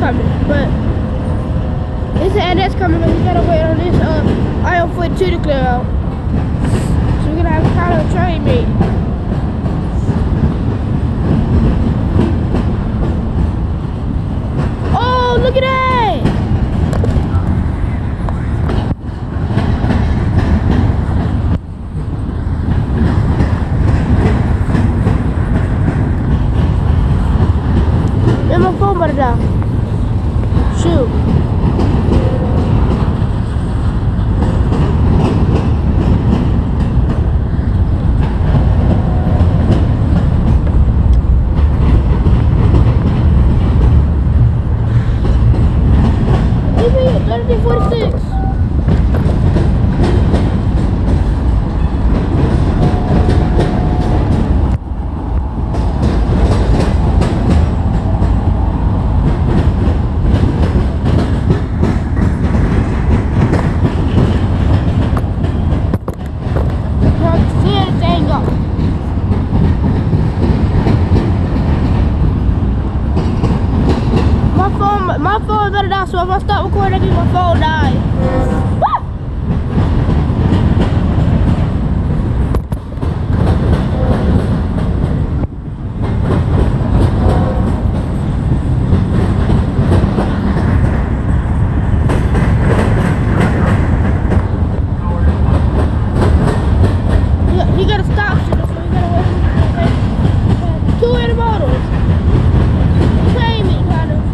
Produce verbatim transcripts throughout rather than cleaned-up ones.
coming, but it's an that's coming, but we gotta wait on this uh I M forty-two to clear out. So we're gonna have to call a train mate. Oh, look at that! And my phone about to die. Shoot. thirty forty-six. My phone better die, so if I stop recording, I think my phone die. Woo! You, you gotta stop shit, so you gotta wait. Two intermodals. Train me, kind of.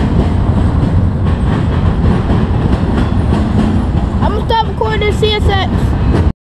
C S X.